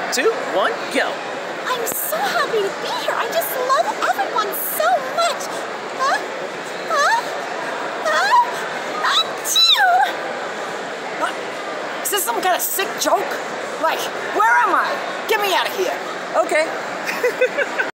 2, 1, go. I'm so happy to be here. I just love everyone so much. Achoo! Is this some kind of sick joke? Like, where am I? Get me out of here. Okay.